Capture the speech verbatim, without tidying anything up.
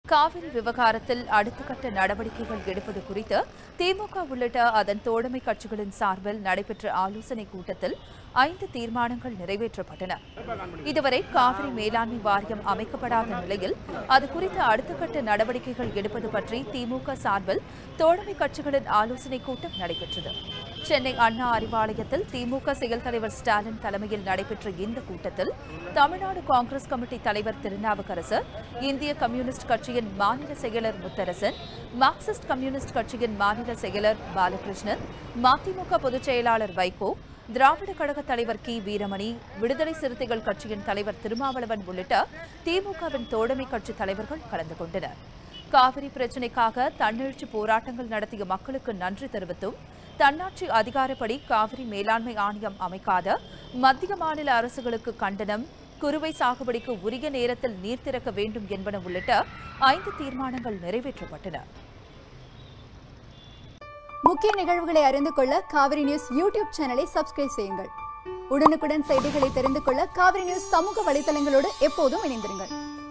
காவிரி விவகாரத்தில் அடுத்த கட்ட நடவடிக்கைகள் எடுப்பது குறித்து திமுக உள்ளிட்ட அதன் தோழமை கட்சிகளின் சார்பில் நடைபெற்ற ஆலோசனைக் கூட்டத்தில் ஐந்து தீர்மானங்கள் நிறைவேற்றப்பட்டன. இதுவரை காவிரி மேலாண்மை வாரியம் அமைக்கப்படாத நிலையில் அது குறித்த அடுத்த கட்ட நடவடிக்கைகள் எடுப்பது பற்றி திமுக சார்பில் தோழமை கட்சிகளின் ஆலோசனைக் கூட்டம் நடைபெற்றது. சென்னை அண்ணா அறிவாலயத்தில் திமுக செயல் தலைவர் ஸ்டாலின் தலைமையில் நடைபெற்ற இந்த கூட்டத்தில் தமிழ்நாடு காங்கிரஸ் கமிட்டி தலைவர் திருநாவுக்கரசர், இந்திய கம்யூனிஸ்ட் கட்சியின் மாநில செயலர் முத்தரசன், மார்க்சிஸ்ட் கம்யூனிஸ்ட் கட்சியின் மாநில செயலர் பாலகிருஷ்ணன், மதிமுக பொதுச் செயலாளர் வைகோ, திராவிட கழக தலைவர் கி வீரமணி, விடுதலை சிறுத்தைகள் கட்சியின் தலைவர் திருமாவளவன் உள்ளிட்ட திமுகவின் தோழமை கட்சி தலைவர்கள் கலந்து கொண்டனர். காவிரி பிரச்சினைக்காக தன்னெழுச்சி போராட்டங்கள் நடத்திய மக்களுக்கு நன்றி தெரிவித்தும் தன்னாட்சி அதிகாரப்படி காவிரி மேலாண்மை ஆணையம் அமைக்காத மத்திய மாநில அரசுகளுக்கு கண்டனம், குறுவை சாகுபடிக்கு உரிய நேரத்தில் நீர் திறக்க வேண்டும் என்பன உள்ளிட்ட ஐந்து தீர்மானங்கள் நிறைவேற்றப்பட்டன. முக்கிய நிகழ்வுகளை அறிந்து கொள்ள காவிரி நியூஸ் யூடியூப் சேனலை சப்ஸ்கிரைப் செய்யுங்கள். உடனுக்குடன் செய்திகளை தெரிந்து கொள்ள காவிரி நியூஸ் சமூக வலைதளங்களோடு எப்போதும் இணைந்திருங்கள்.